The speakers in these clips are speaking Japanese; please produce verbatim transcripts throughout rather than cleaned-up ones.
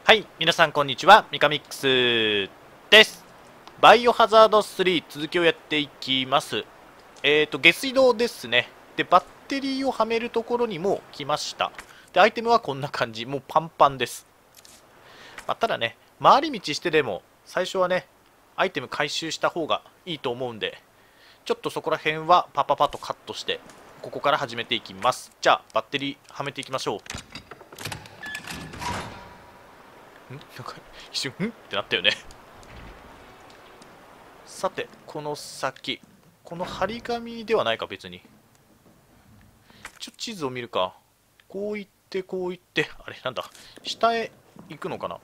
はい、皆さんこんにちは、ミカミックスです。バイオハザードスリー続きをやっていきます。えっ、ー、と、下水道ですね。で、バッテリーをはめるところにも来ました。で、アイテムはこんな感じ。もうパンパンです。まあ、ただね、回り道してでも、最初はね、アイテム回収した方がいいと思うんで、ちょっとそこら辺はパパパッとカットして、ここから始めていきます。じゃあ、バッテリーはめていきましょう。んなんか一瞬んってなったよね。さてこの先、この張り紙ではないか。別にちょっと地図を見るか。こう行ってこう行って、あれなんだ、下へ行くのかな。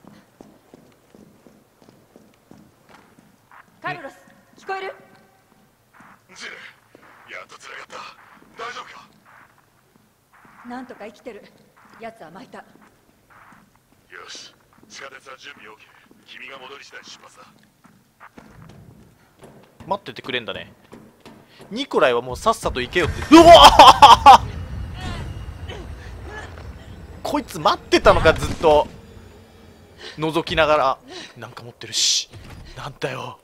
カルロス、聞こえる？ ジル、やっとつながった。大丈夫か？ なんとか生きてる。奴は巻いた。 よし、地下鉄は準備 OK。 君が戻り次第出発だ。 待っててくれんだね。ニコライはもうさっさと行けよって。うわこいつ待ってたのか、ずっと覗きながら。なんか持ってるし、なんだよ。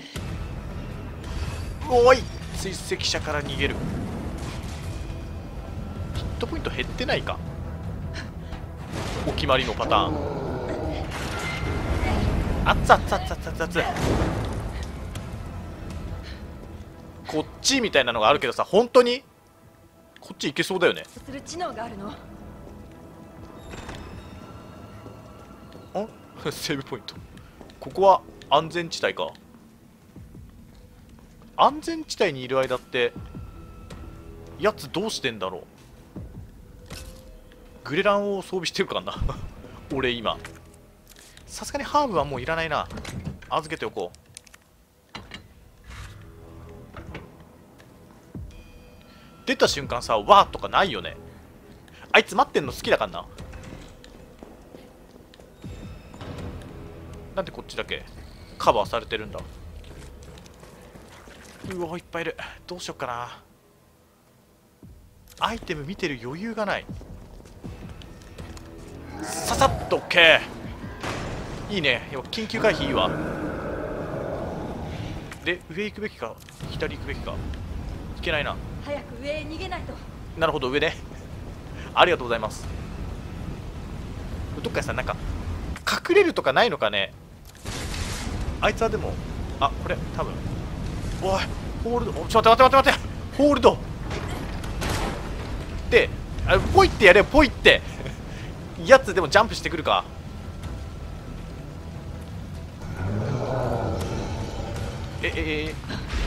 おい、追跡者から逃げる。ヒットポイント減ってないか。お決まりのパターン。あっつあっつあっつあっつあっつあっつ。こっちみたいなのがあるけどさ、本当にこっち行けそうだよね。 する知能があるの。 んセーブポイント。ここは安全地帯か。安全地帯にいる間ってやつどうしてんだろう。グレランを装備してるかな俺今さすがにハーブはもういらないな。預けておこう。出た瞬間さ、わーとかないよね。あいつ待ってんの好きだからな。なんでこっちだけカバーされてるんだ。うわいっぱいいる。どうしよっかな。アイテム見てる余裕がない。ささっと OK。 いいね。緊急回避いいわ。で上行くべきか左行くべきか。いけないな。 早く上へ逃げないと。 なるほど、上ねありがとうございます。どっかでさ、なんか隠れるとかないのかね。あいつはでも、あ、これ多分、おいホールド、おちょっと待って待って待って、ホールドで、あ、ポイってやれよ、ポイってやつでもジャンプしてくるか。ええええ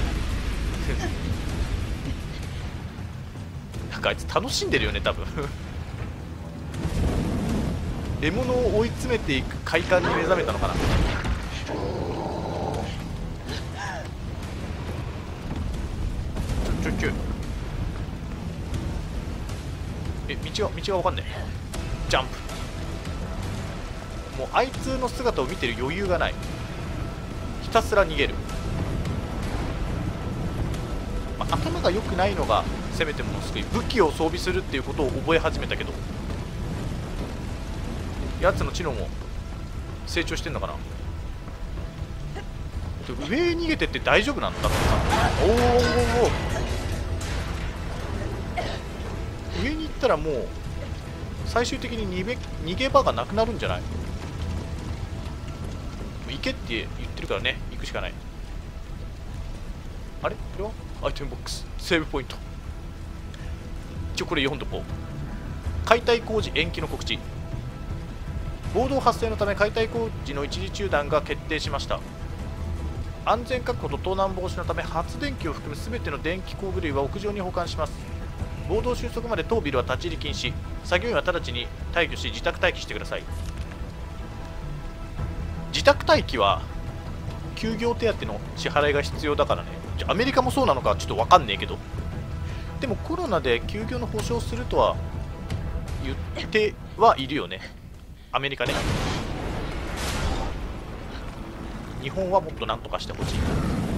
なんかあいつ楽しんでるよね多分獲物を追い詰めていく快感に目覚めたのかな。ちょちょちょえ、道が道が分かんねえ。ジャンプ。もうあいつの姿を見てる余裕がない。ひたすら逃げる。まあ、頭が良くないのがせめてもの救い。武器を装備するっていうことを覚え始めたけど、やつの知能も成長してんのかな。上へ逃げてって大丈夫なんだってさ。おーおーおー、上に行ったらもう最終的に逃げ逃げ場がなくなるんじゃない。行けって言ってるからね、行くしかない。あれこれはアイテムボックス、セーブポイント。一応これ読んどこう。解体工事延期の告知。暴動発生のため解体工事の一時中断が決定しました。安全確保と盗難防止のため発電機を含む全ての電気工具類は屋上に保管します。暴動収束まで当ビルは立ち入り禁止。作業員は直ちに退去し自宅待機してください。自宅待機は休業手当の支払いが必要だからね。アメリカもそうなのかちょっと分かんねえけど、でもコロナで休業の保証するとは言ってはいるよね、アメリカね。日本はもっとなんとかしてほしい。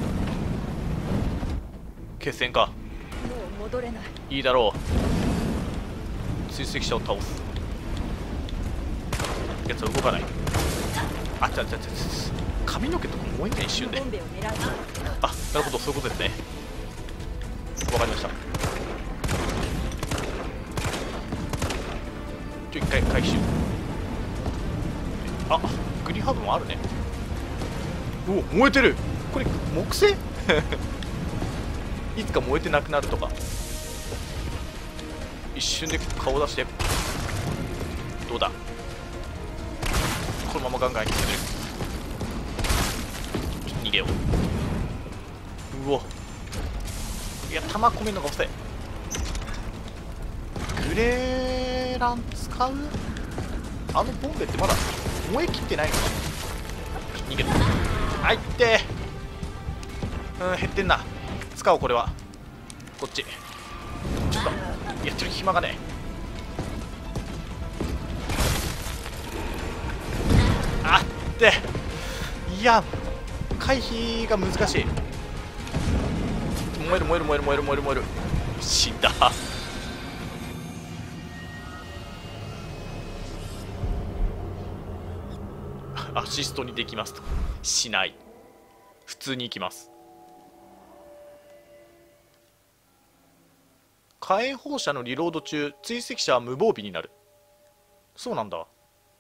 決戦か。 もう戻れない。 いいだろう。追跡者を倒す。 やつは動かない。あちゃちゃちゃちゃ、髪の毛とか燃えんねん一瞬で。 ボンベを狙う。 あ、なるほど、そういうことですね。わかりました。ちょ一回回収。あ、グリーンハーブもあるね。おお、燃えてる。これ木製いつか燃えてなくなるとか。一瞬で顔出して。どうだ、このままガンガンいってくれる。逃げよう。うお、いや、弾込めるのが遅い。グレーラン使う。あのボンベってまだ燃え切ってないのか。逃げる。あいってー、うん、減ってんな。使おう。これはこっち。ちょっとやってる暇がねえ。あって、いや回避が難しい。燃える燃える燃える燃える燃える燃える。死んだ。アシストにできますと。しない。普通に行きます。火炎放射のリロード中、追跡者は無防備になる。そうなんだ。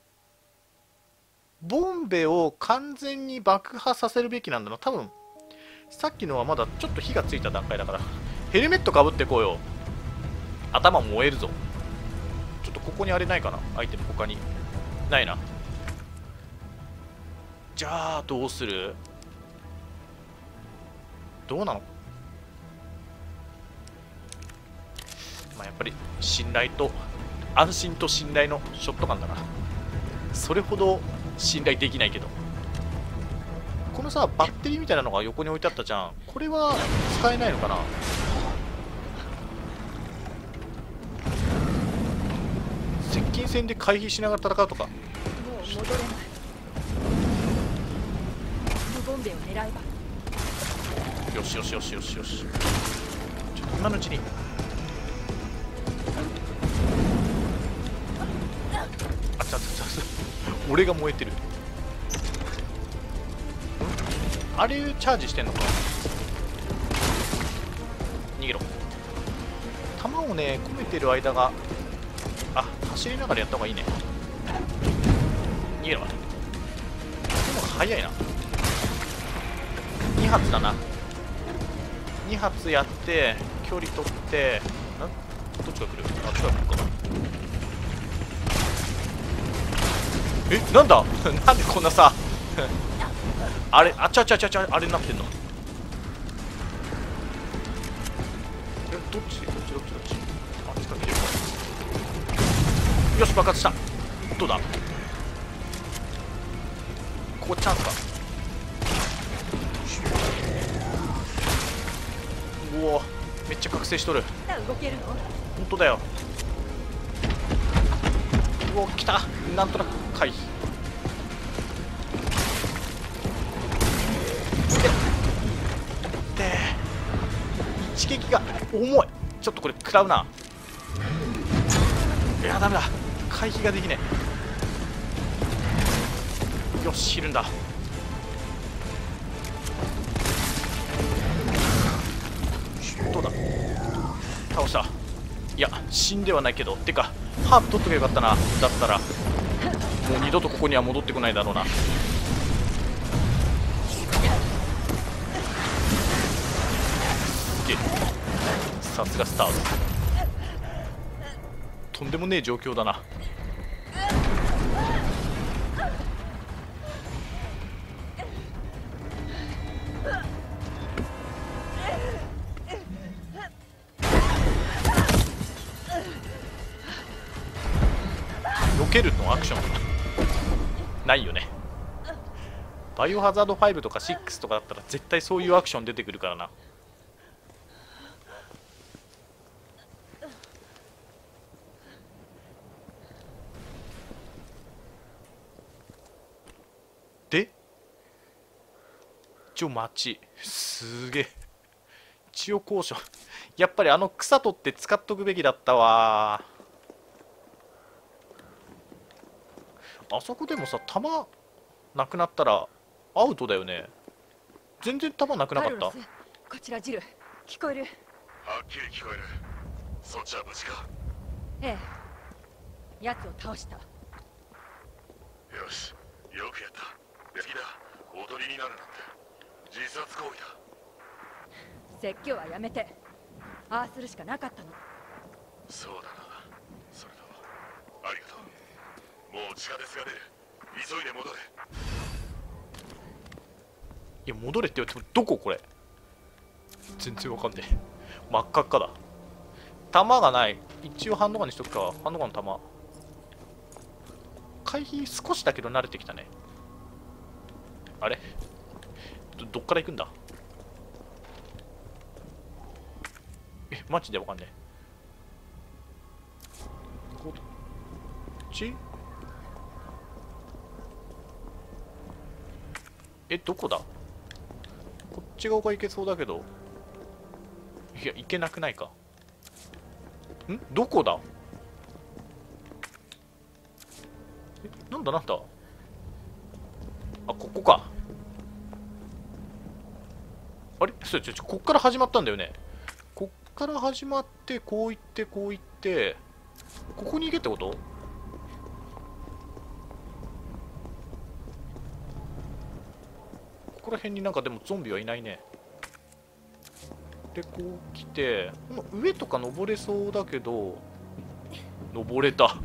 ボンベを完全に爆破させるべきなんだな。多分さっきのはまだちょっと火がついた段階だから。ヘルメットかぶってこうよ。頭燃えるぞ。ちょっとここにあれないかな。アイテム他にないな。じゃあどうする。どうなの。まあやっぱり信頼と安心と信頼のショットガンだな。それほど信頼できないけど。このさ、バッテリーみたいなのが横に置いてあったじゃん。これは使えないのかな。接近戦で回避しながら戦うとか。 もう戻れない。無ボンベを狙えば。 よしよしよしよしよし。ちょっと今のうちに。あちゃちゃちゃ、俺が燃えてる。あれチャージしてんのか。逃げろ。弾をね込めてる間が、あ、走りながらやった方がいいね。逃げろ。でも早いな。に発だな。に発やって距離取って、などっちが来る。あ、近く来るかな。え、なんだなんでこんなさあれ、あちゃちゃちゃちゃ、あれになってんの。え、どっちどっちどっちどっち。あっちから来てる。よし、爆発した。どうだ、ここチャンスか。うお、めっちゃ覚醒しとる。 動けるの。 本当だよ。うお、来た。なんとなく回避で、一撃が重い。ちょっとこれ食らうな。いや、ダメだ。回避ができねえ。よし、いるんだ。どうだ、倒した。いや、死んではないけど。てかハーブ取っとけばよかったな。だったらもう二度とここには戻ってこないだろうな。すげえ、さすがスターズ。とんでもねえ状況だな。避けるのアクションとかないよね。バイオハザードファイブとかシックスとかだったら絶対そういうアクション出てくるからな。で一応町すげえ。一応交渉やっぱりあの草取って使っとくべきだったわ。 あそこでもさ弾なくなったらアウトだよね。全然弾なくなかった。 カルロス、こちらジル、聞こえる？ はっきり聞こえる。そっちは無事か？ ええ、奴を倒した。 よし、よくやった。次だ、踊りになるなんて自殺行為だ。 説教はやめて。ああするしかなかったの。 そうだな。それとありがとう。もう地下鉄が出る。急いで戻れ。 いや戻れって言われてもどここれ。全然わかんねえ。真っ赤っかだ。弾がない。一応ハンドガンにしとくか。ハンドガンの弾回避少しだけど慣れてきたね。あれ ど, どっから行くんだ。えマジでわかんねえ。こっちえどこだ。こっち側が行けそうだけど。いや行けなくないか。んどこだ。えなんだなんだ。あここか。あれそうちょちょこっから始まったんだよね。こっから始まってこう行ってこう行ってここに行けってこと。ここら辺になんかでもゾンビはいないね。でこう来て上とか登れそうだけど登れた。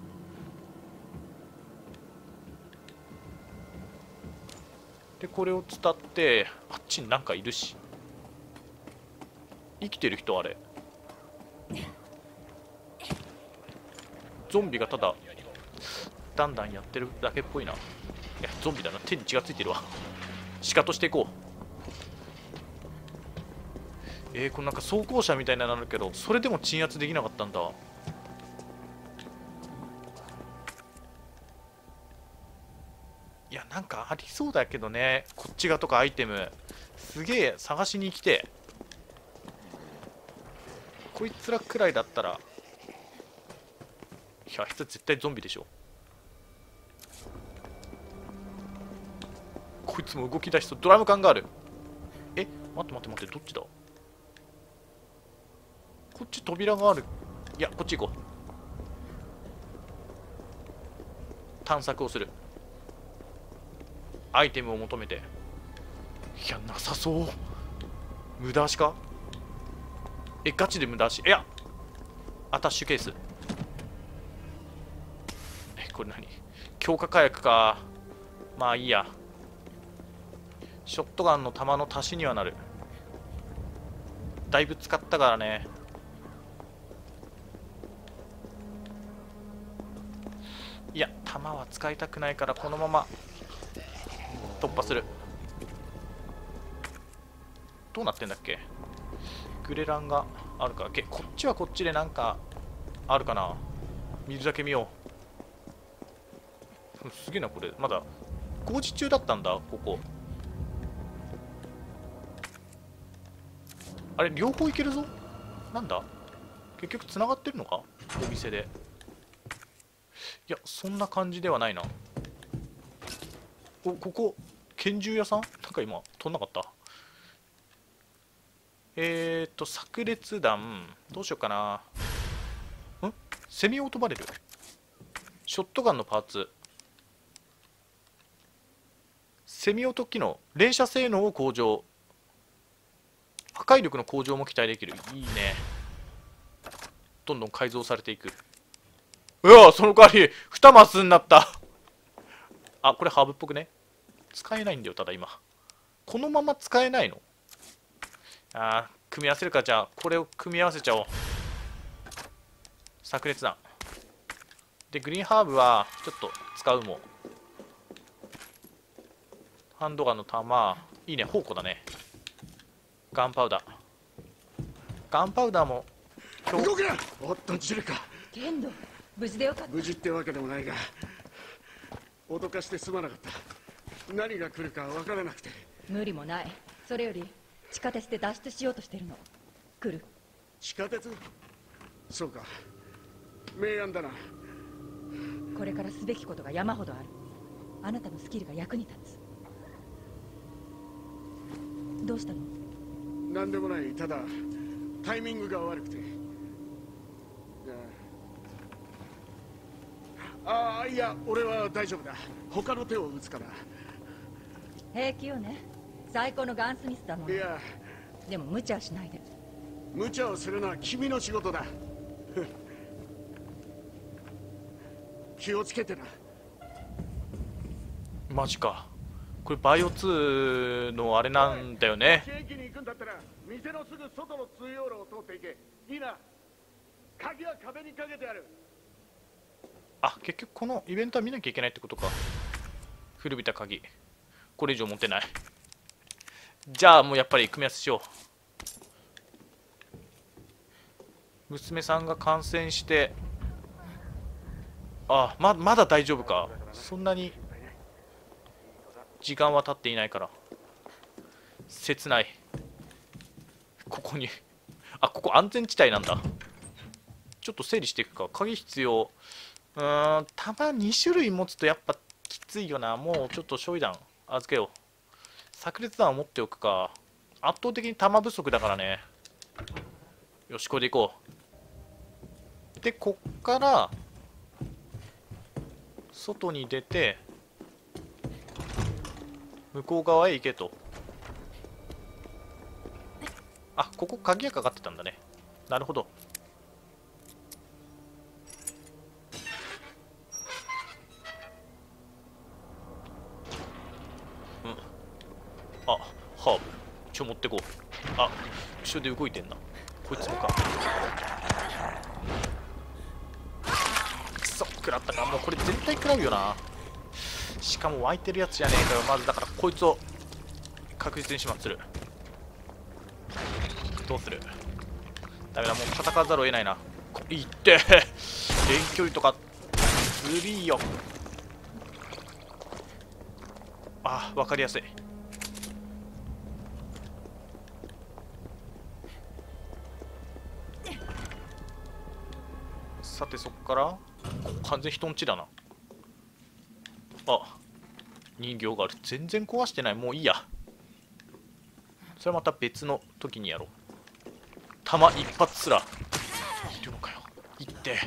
でこれを伝ってあっちになんかいるし。生きてる人あれゾンビがただだんだんやってるだけっぽいな。いやゾンビだな。手に血がついてるわ。シカとしていこう。えー、これなんか装甲車みたいなのあるけどそれでも鎮圧できなかったんだ。いやなんかありそうだけどね。こっち側とかアイテムすげえ探しに来てこいつらくらいだったら。いやあいつ絶対ゾンビでしょ。こいつも動き出しそう。ドラム缶がある。え待って待って待ってどっちだ。こっち扉がある。いやこっち行こう。探索をする。アイテムを求めて。いやなさそう。無駄足か。えガチで無駄足。いやアタッシュケース。えこれ何強化火薬か。まあいいや。ショットガンの弾の足しにはなる。だいぶ使ったからね。いや弾は使いたくないからこのまま突破する。どうなってんだっけ。グレランがあるからけこっちはこっちでなんかあるかな。見るだけ見よう。すげえなこれ。まだ工事中だったんだここ。あれ両方いけるぞ。なんだ結局つながってるのかお店で。いやそんな感じではないな。おここ拳銃屋さんなんか今飛んなかった。えーっと炸裂弾どうしようかな。んセミオートバレル。ショットガンのパーツ。セミオート機能連射性能を向上。破壊力の向上も期待できる。いいね。どんどん改造されていく。うわその代わりにマスになった。あこれハーブっぽくね。使えないんだよただ今。このまま使えないの。あー組み合わせるか。じゃあこれを組み合わせちゃおう。炸裂弾でグリーンハーブはちょっと使うもん。ハンドガンの弾いいね。宝庫だね。ガンパウダーガンパウダーも動くな。おっとジルか。 ケンド無事でよかった。 無事ってわけでもないが脅かしてすまなかった。何が来るかわからなくて。 無理もない。それより地下鉄で脱出しようとしてるの。来る？ 地下鉄。そうか明暗だな。 これからすべきことが山ほどある。あなたのスキルが役に立つ。どうしたの？ 何でもない。ただタイミングが悪くて。ああ、いや俺は大丈夫だ。他の手を打つから。 平気よね。最高のガンスミスだもん。 いやでも無茶はしないで。 無茶をするのは君の仕事だ。気をつけてな。 マジか。これバイオツーのあれなんだよね。 駅に行くんだったら店のすぐ外の通用路を通っていけ。いいな。鍵は壁にかけてある。 あ、結局このイベントは見なきゃいけないってことか。古びた鍵、これ以上持てない。じゃあもうやっぱり組み合わせしよう。娘さんが感染して、あ、ままだ大丈夫か。そんなに時間は経っていないから切ない。ここにあ、ここ安全地帯なんだ。ちょっと整理していくか。鍵必要。うーん、弾に種類持つとやっぱきついよな。もうちょっと焼夷弾預けよう。炸裂弾を持っておくか。圧倒的に弾不足だからね。よし、これでいこう。で、こっから外に出て向こう側へ行けと。あ、ここ鍵がかかってたんだね。なるほど。うん。あ、ハーブちょ持ってこう。あ、後ろで動いてんな。こいつもか。くそ、食らったか。もうこれ絶対食らうよな。しかも湧いてるやつじゃねえかよ。まずだからこいつを確実に始末する。どうする？ダメだ、もう戦わざるを得ないな。いって遠距離とかずりーよ。あ、わかりやすい。さてそっからここ完全人んちだな。あ、人形がある。全然壊してない。もういいや。それはまた別の時にやろう。弾一発すらいるのかよ。いって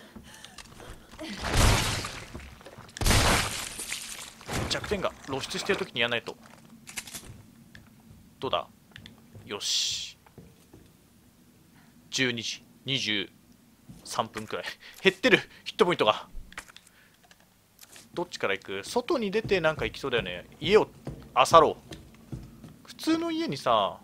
弱点が露出してる時にやらないと。どうだ。よし、じゅうにじにじゅうさんぷんくらい減ってる。ヒットポイントが。どっちから行く？外に出てなんか行きそうだよね。家を漁ろう。普通の家にさ、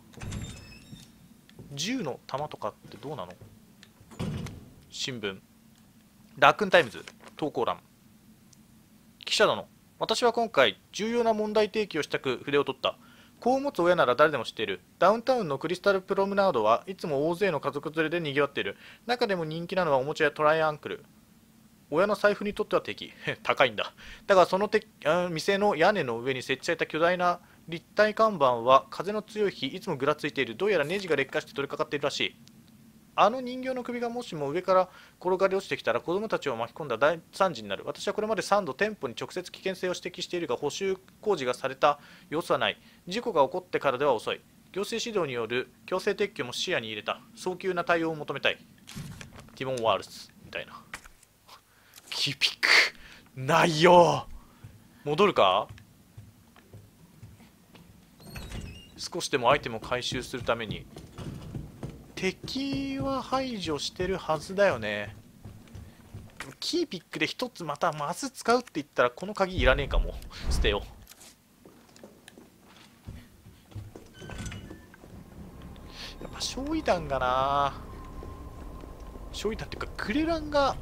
銃の弾とかってどうなの？新聞、ラクーンタイムズ投稿欄。記者殿、私は今回重要な問題提起をしたく筆を取った。子を持つ親なら誰でも知っている。ダウンタウンのクリスタルプロムナードはいつも大勢の家族連れで賑わっている。中でも人気なのはおもちゃやトライアンクル。親の財布にとっては敵。高いんだ。だがそのて店の屋根の上に設置された巨大な立体看板は風の強い日いつもぐらついている。どうやらネジが劣化して取り掛かっているらしい。あの人形の首がもしも上から転がり落ちてきたら子供たちを巻き込んだ大惨事になる。私はこれまでさんど店舗に直接危険性を指摘しているが補修工事がされた様子はない。事故が起こってからでは遅い。行政指導による強制撤去も視野に入れた。早急な対応を求めたい。ティモン・ワールスみたいな。キーピックないよ。戻るか。少しでもアイテムを回収するために敵は排除してるはずだよね。キーピックで一つまたまず使うって言ったらこの鍵いらねえかも。捨てよう。やっぱ焼夷弾がな。焼夷弾っていうかクレランが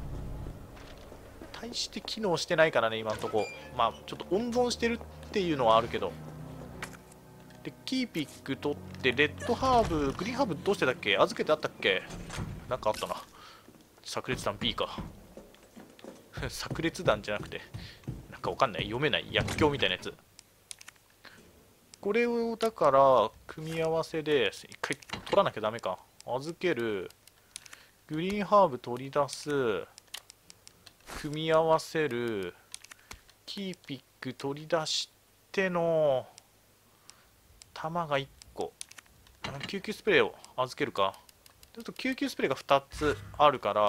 大して機能してないからね今んとこ。まあちょっと温存してるっていうのはあるけど。でキーピック取ってレッドハーブグリーンハーブどうしてたっけ。預けてあったっけ。なんかあったな。炸裂弾 B か。炸裂弾じゃなくてなんかわかんない、読めない薬莢みたいなやつ。これをだから組み合わせで一回取らなきゃダメか。預ける、グリーンハーブ取り出す、 組み合わせる。キーピック取り出しての弾がいっこ。救急スプレーを預けるか。ちょっと救急スプレーがふたつあるから、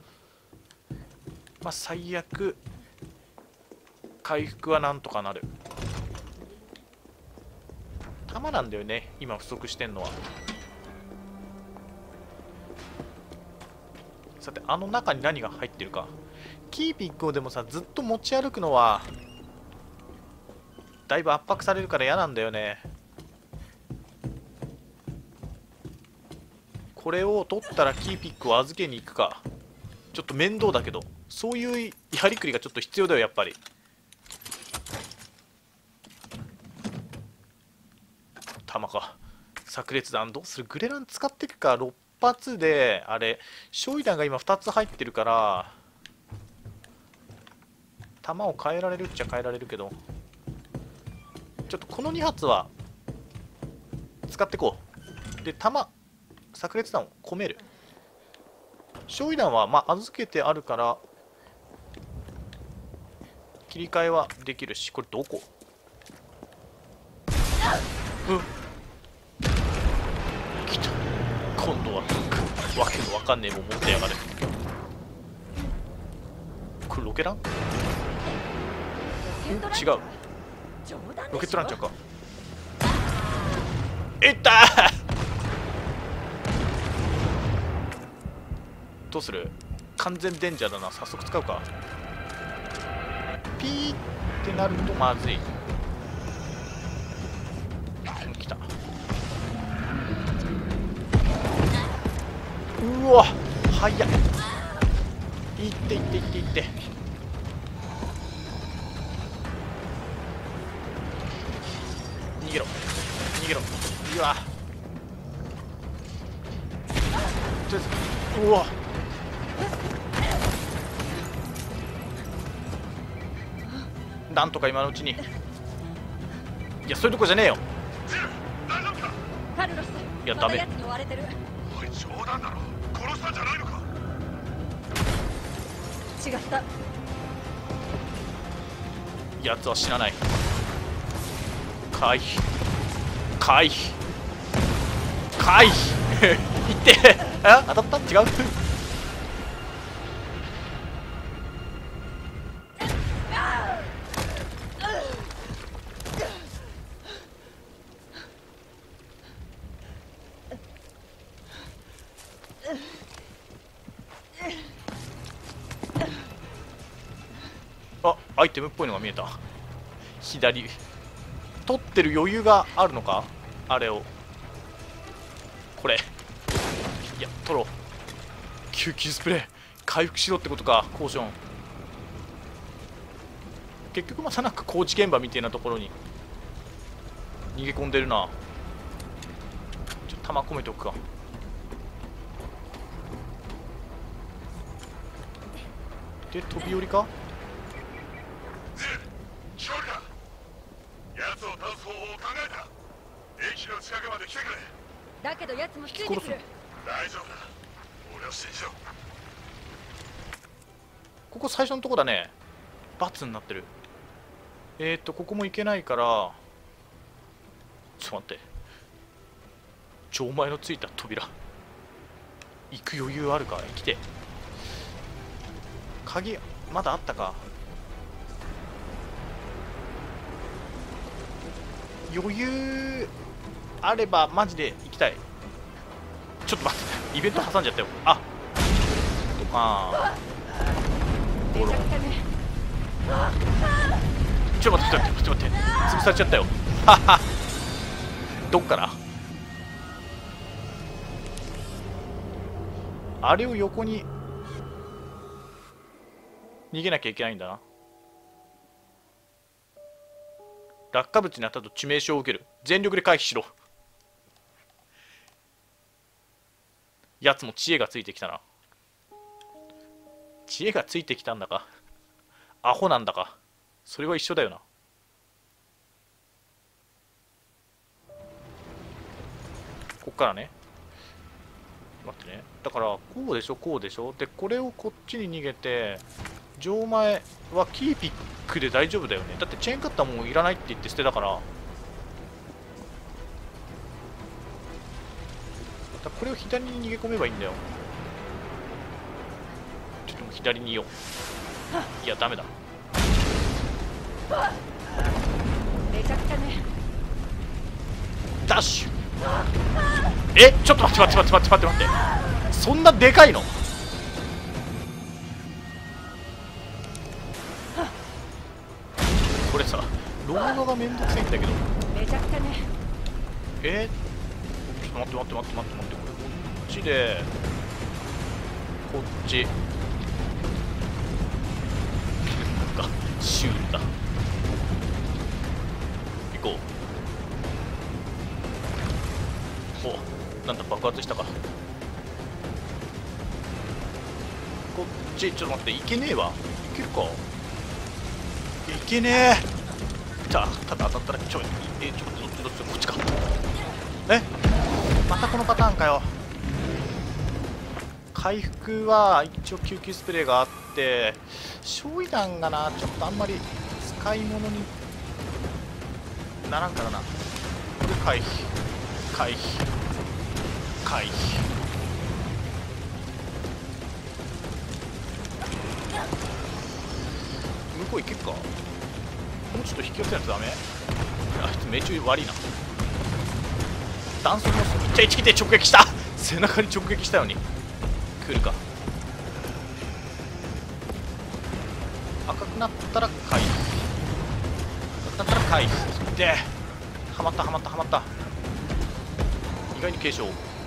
まあ最悪回復はなんとかなる。弾なんだよね今不足してんのは。さてあの中に何が入ってるか。キーピックをでもさずっと持ち歩くのはだいぶ圧迫されるから嫌なんだよね。これを取ったらキーピックを預けに行くか。ちょっと面倒だけどそういうやりくりがちょっと必要だよやっぱり。弾か。炸裂弾どうする。グレラン使っていくか。ろっぱつであれ焼夷弾が今ふたつ入ってるから弾を変えられるっちゃ変えられるけど、ちょっとこのにはつは使ってこう。で弾炸裂弾を込める。焼夷弾はまあ預けてあるから切り替えはできるし。これどこ。うん来た。今度はわけのわかんねえもん持ってやがる。これロケラン。違うロケットランチャーか。いったーどうする。完全デンジャーだな。早速使うか。ピーってなるとまずい。来た。うわ早っ。いっていっていっていって。逃げろ逃げろ。うわとりあえずうわなんとか今のうちに。いやそういうとこじゃねえよ。 カルロス、 いやダメ。 まだ奴に追われてる。 おい冗談だろ。殺したんじゃないのか。 違った。 やつは死なない。回避回避回避いってあ当たった。違うあアイテムっぽいのが見えた。左取ってる余裕があるのか。あれをこれいや取ろう。救急スプレー回復しろってことか。コーション。結局またなんか工事現場みたいなところに逃げ込んでるな。ちょっと弾込めておくか。で飛び降りか。 聞こえるか。奴を倒す方法を考えた。駅の近くまで来てくれ。 だけど奴もついてくる。 大丈夫だ。俺を信じろ。 ここ最初のとこだね。×になってる。えーっとここも行けないからちょっと待って。錠前のついた扉行く余裕あるか。来て。鍵まだあったか。余裕あればマジで行きたい。ちょっと待ってイベント挟んじゃったよ。あドカーン。ゴロン。ちょっと待ってちょっと待ってちょっと待って潰されちゃったよ。ははどっからあれを横に逃げなきゃいけないんだな。落下物に当たると致命傷を受ける。全力で回避しろ。やつも知恵がついてきたな。知恵がついてきたんだかアホなんだかそれは一緒だよな。こっからね。待ってね。だからこうでしょこうでしょ。でこれをこっちに逃げて錠前はキーピックで大丈夫だよね。だってチェーンカッターもういらないって言って捨てたから。だこれを左に逃げ込めばいいんだよ。ちょっともう左にいよう。いやダメだ。 めちゃくちゃね。 ダッシュ。え、ちょっと待って待って待って待って待って待って、そんなでかいの？これさ、ロードがめんどくさいんだけど。 めちゃくちゃね。 えー、ちょっと待って待って待って待って待って、これこっちでこっちなんかシュールだ。行こう。お、なんだ爆発したか。こっちちょっと待って、いけねえわ。いけるか、いけねえ。じゃあただ当たったらちょい、えちょっとどっちどっち、こっちか。え、またこのパターンかよ。回復は一応救急スプレーがあって、焼夷弾がなちょっとあんまり使い物にならんからな。これ回避回避回避。向こう行けっか。もうちょっと引き寄せないとダメ。あいつ命中悪いな。弾倉もいっちゃいちきて直撃した。背中に直撃したように来るか。赤くなったら回避、赤くなったら回避で、はまったはまったはまった。意外に軽傷。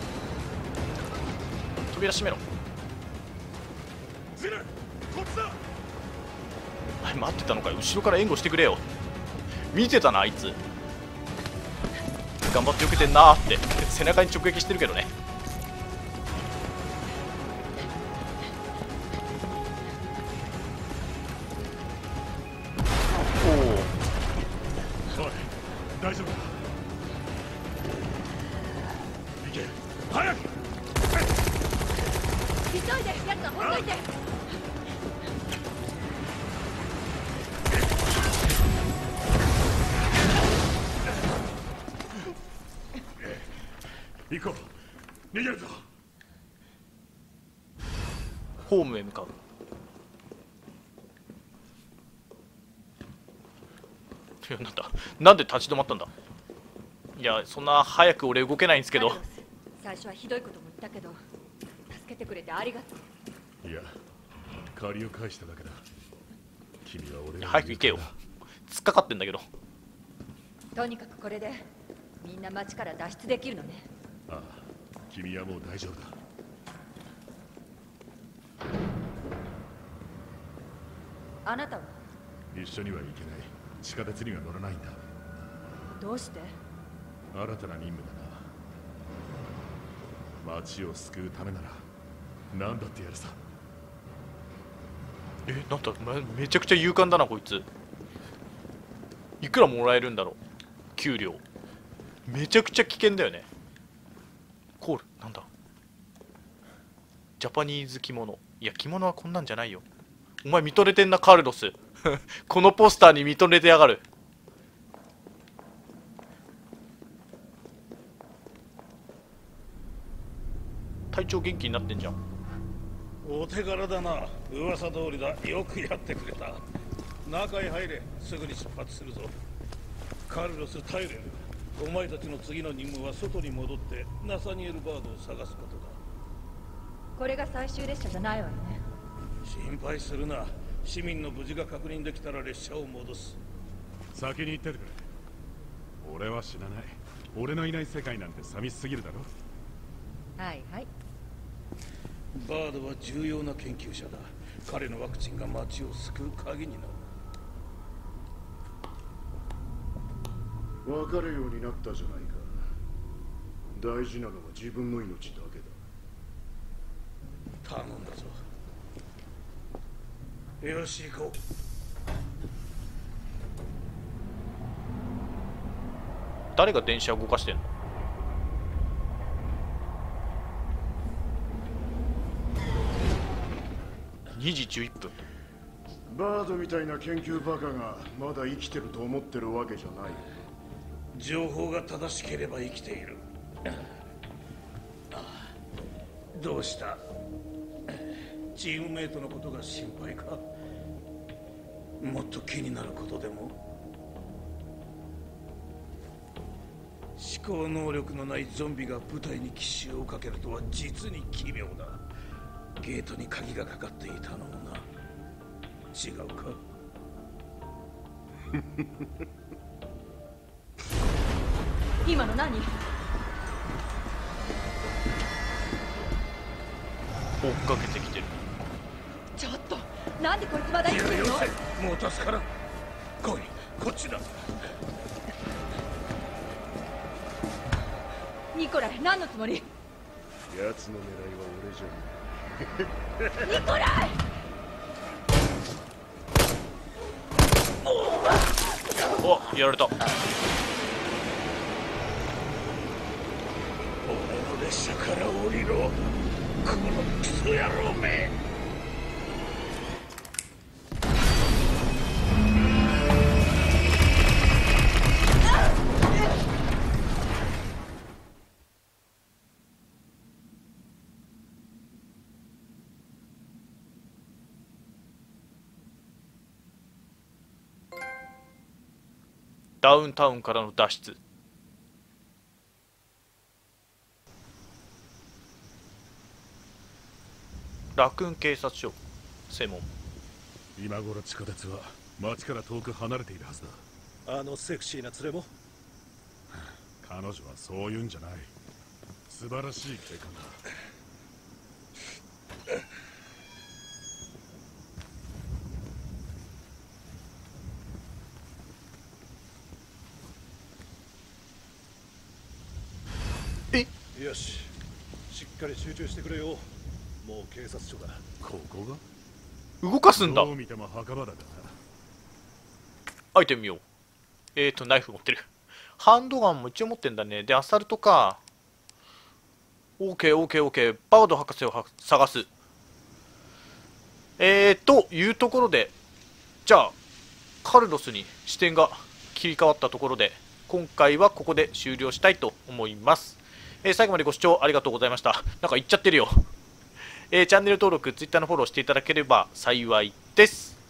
扉閉めろ。 ゼル、こっちだ。 あ、待ってたのかよ。後ろから援護してくれよ。見てたなあいつ。頑張って避けてんなーって背中に直撃してるけどね。 おい、大丈夫だ。行け、早く。 急いで、やつはほっといて。 行こう、逃げるぞ。 ホームへ向かう。いや、なんだ、なんで立ち止まったんだ。いや、そんな早く俺動けないんですけど。 最初はひどいことも言ったけど、助けてくれてありがとう。 いや、借りを返しただけだ。君は俺の早く行けよ。突っかかってんだけど。 とにかくこれでみんな町から脱出できるのね。 ああ、君はもう大丈夫だ。 あなたは一緒には行けない。地下鉄には乗らないんだ。 どうして？ 新たな任務だな。町を救うためなら何だってやるさ。 え、なんだ、めちゃくちゃ勇敢だなこいつ。いくらもらえるんだろう、給料。めちゃくちゃ危険だよね。コールなんだ、ジャパニーズ着物。いや着物はこんなんじゃないよ。お前見とれてんなカルロスこのポスターに見とれてやがる。体調元気になってんじゃん。 お手柄だな。噂通りだ。よくやってくれた。中へ入れ。すぐに出発するぞ。カルロス・タイレル、お前たちの次の任務は外に戻ってナサニエル・バードを探すことだ。 これが最終列車じゃないわよね。 心配するな。市民の無事が確認できたら列車を戻す。 先に行っててくれ。俺は死なない。俺のいない世界なんて寂しすぎるだろ。 はいはい。 バードは重要な研究者だ。彼のワクチンが街を救う鍵になる。 分かるようになったじゃないか。大事なのは自分の命だけだ。 頼んだぞ。よし行こう。 誰が電車を動かしてんの。にじじゅういっぷん。 バードみたいな研究バカがまだ生きてると思ってるわけじゃない。 情報が正しければ生きている。どうした？チームメイトのことが心配か？もっと気になることでも？思考能力のないゾンビが部隊に奇襲をかけるとは実に奇妙だ。ゲートに鍵がかかっていたのもな。違うか？ 今の何？ 追っかけてきてる。 ちょっとなんでこいつまだ生きてるの？ もう助からん。来い、こっちだ。 ニコライ、何のつもり？ 奴の狙いは俺じゃねニコライ！ お、やられた。 俺の列車から降りろ、このクソ野郎め。 ダウンタウンからの脱出。ラクーン警察署専門。 今頃地下鉄は町から遠く離れているはずだ。 あのセクシーな連れも？ 彼女はそういうんじゃない。素晴らしい警官だ。 よし、しっかり集中してくれよ。もう警察署だ。 ここが動かすんだ。 どう見ても墓場だからな。 アイテム見よう。えーとナイフ持ってる。ハンドガンも一応持ってんだね。でアサルトか。 オーケーオーケーオーケー。バード博士を探す。えーというところで、じゃあカルロスに視点が切り替わったところで、今回はここで終了したいと思います。えー、最後までご視聴ありがとうございました。なんか言っちゃってるよ。えー、チャンネル登録、ツイッターのフォローしていただければ幸いです。